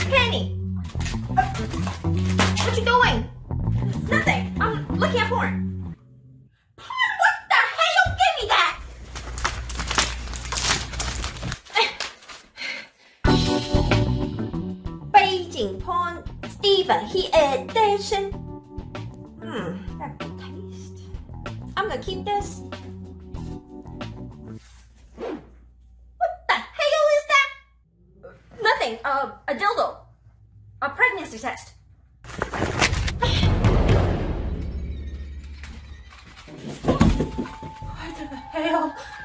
Penny! What you doing? Nothing. I'm looking at porn. Porn? What the hell? Give me that! Beijing porn. Steven, he edition. That good taste. I'm gonna keep this. What the hell is that? Nothing. A dildo. A pregnancy test. What the hell?